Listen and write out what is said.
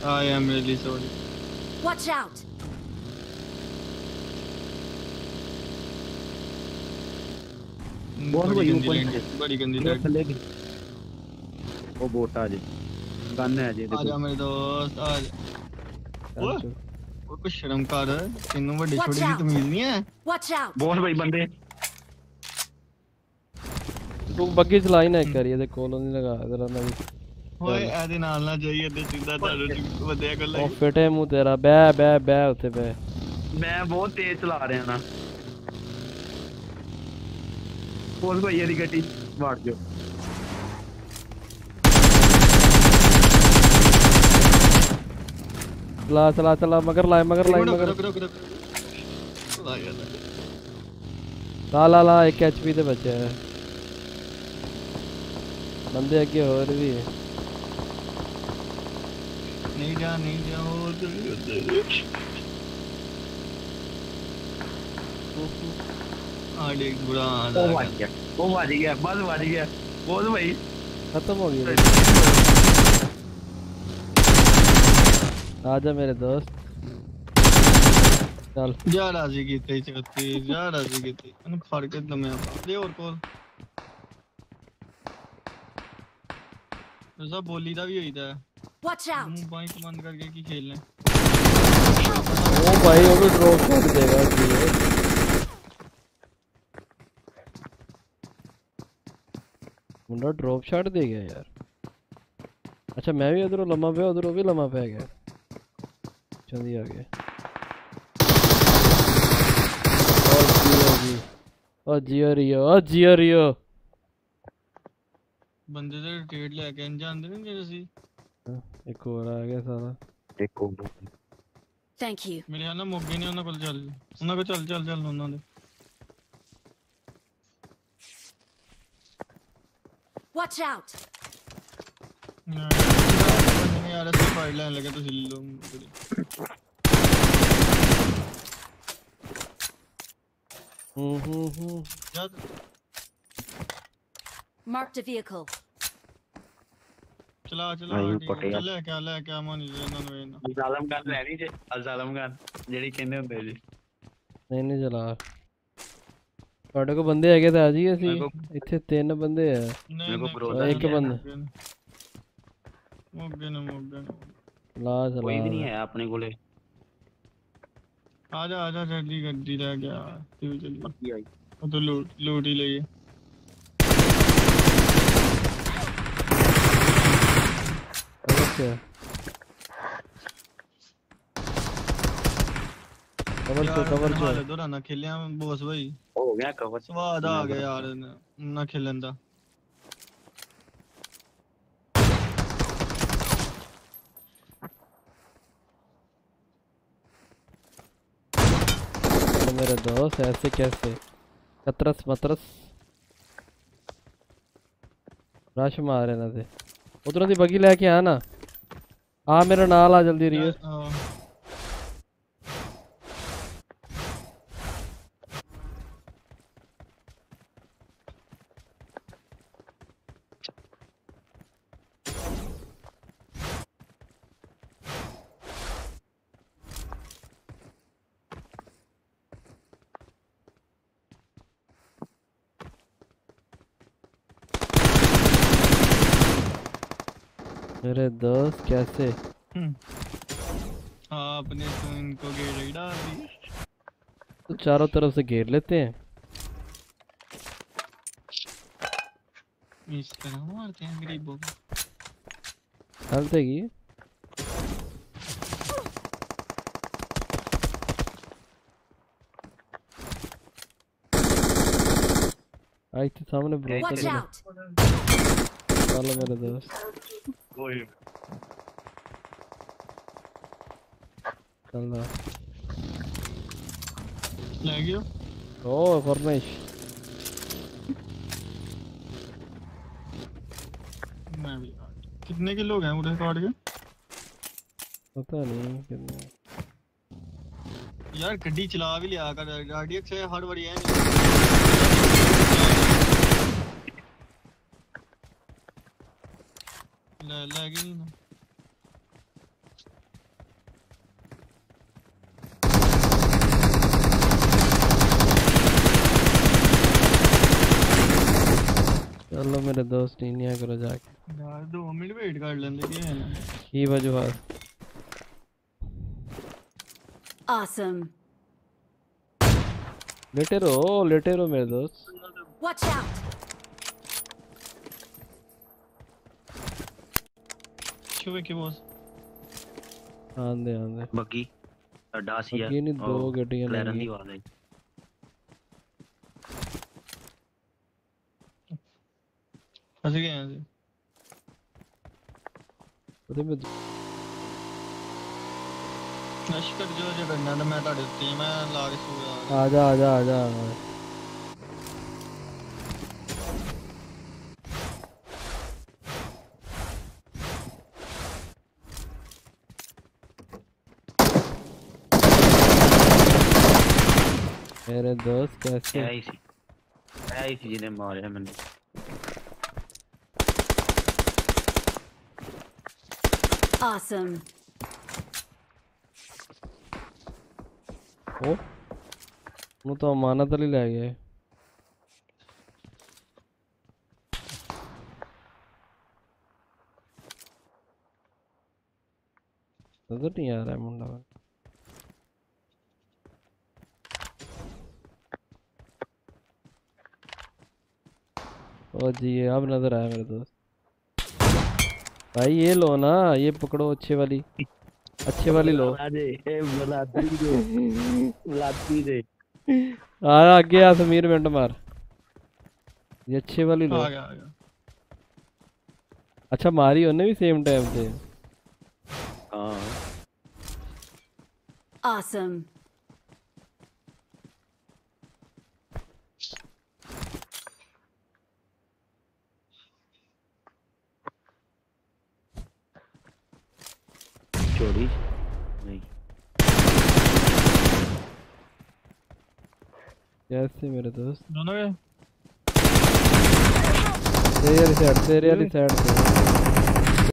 I am really sorry. Watch out. बहुत बड़ी गंदी लैंड थल्ले दी वो बोट आ जे गन है जे देखो आजा मेरे दोस्त आजा वो कुछ शर्म कर तेनू बड़ी छोटी दी तमीज नहीं है Watch out. बहुत भाई बंदे तू बग्गी चलाई ना कर ये कोलों नहीं लगा जरा ना ओए एदे नाल ना जाइए ते सीधा तारो वधिया कर ले ओ फिटे मुंह तेरा बे बे बे उते बे मैं बहुत तेज चला रहा ना बोल भाई ये गड्डी मार जो चला चला चला मगर लाए ला 1 एचपी ते बचे है बंदे आगे और भी है नहीं जा आड़े बुरा वो बच गया बस बच गया बोल भाई खत्म हो गया आजा मेरे दोस्त चल जा राजी कीते चौथी जा राजी कीते अन फड़ के दमे दे और कोल ऐसा बोली दा भी होईदा Watch out. मुंह बाइक बंद करके की खेलना ओ भाई वो भी ड्रॉप कर देगा ये मुंडा ड्रॉप शॉट दे गया यार अच्छा मैं भी उधर लम्मा पे उधर भी लम्मा पे गया जल्दी आ गया ओ जियो बंदे ते रोटेट लेके इन जांदे ने जेरे सी एक और आ गया सारा एक और Thank you. मेरे हाल ना मोगे ने उन्हां को चल उन्हां दे Watch out. नहीं यार ऐसे फाइट लाइन लगे तो हिल लो Marked a vehicle. चला क्या मानी इन्हां नु जालम गन लेनी जे जालम गन जेडी कहंदे हुंदे जी नहीं चला ਤੁਹਾਡੇ ਕੋ ਬੰਦੇ ਹੈਗੇ ਤਾਂ ਆ ਜੀ ਅਸੀਂ ਇੱਥੇ 3 ਬੰਦੇ ਆ ਮੇਰੇ ਕੋ ਭਰੋਸਾ ਇੱਕ ਬੰਦਾ ਮੋਗੇ ਨਾ ਲਾ ਚਲਾ ਕੋਈ ਵੀ ਨਹੀਂ ਹੈ ਆਪਣੇ ਕੋਲੇ ਆ ਜਾ ਜਲਦੀ ਗੱਡੀ ਲੈ ਗਿਆ ਤੂੰ ਚੱਲ ਪੱਕੀ ਆਈ ਉਹ ਤਾਂ ਲੂਟ ਹੀ ਲਈਏ अच्छा कवर से दो ना खेलिया बॉस भाई हो गया कवर स्वाद आ गया यार ना खेलन दा मेरे दोस्त ऐसे कैसे कतरस रश मारे ना थे उधरों दी बगी लेके आ ना आ मेरे नाल आ जल्दी रियो मेरे दोस्त कैसे आपने तो इनको घेर ही डाल दी तो चारों तरफ से घेर लेते हैं इस तरह मारते हैं गरीबों को चलते की आई तो सामने ब्रेक चलो मेरे दोस्त चल ले गयो ओ फरमाइश मैं भी कितने के लोग हैं उधर काट के पता नहीं कितने यार गड्डी चला भी लिया कर गाड़ी से हर बारी है लगी नहीं ना मेरे दोस्त नहीं करो जाके यार 2 मिनट वेट कर लेंगे कि है ना की वजूहत Awesome. लेटे रहो मेरे दोस्त Watch out. छुए के बॉस आंदे बग्गी डासिया बग्गी नहीं, 2 गड्डियां क्लैरन लगी। दी आवाज आई फंस गए हैं जी ਉਹਦੇ ਵਿੱਚ नश कर जो जे करना तो मैं ਤੁਹਾਡੇ ਉੱਤੇ ਮੈਂ ਲਾ ਕੇ ਸੋ ਜਾ आ जा मेरे दोस्त कैसे आई थी जिन्हें मारे मैंने Awesome. ओ वो तो अमानत वाली ले गए नजर नहीं आ रहा है मुंडा ओ जी अब नजर आया मेरे दोस्त भाई ये लो ना ये पकड़ो अच्छे वाली लो आगे आ समीर मिनट मार ये अच्छे वाली लो आ गया अच्छा मारी उन्हें भी सेम टाइम पे हां Awesome. चोरी नहीं कैसे मेरे दोस्त दोनों के तेरे वाली साइड से